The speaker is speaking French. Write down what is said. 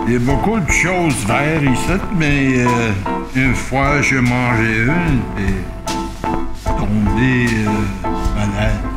Il y a beaucoup de choses vertes ici, mais une fois, j'ai mangé une et tombé malade.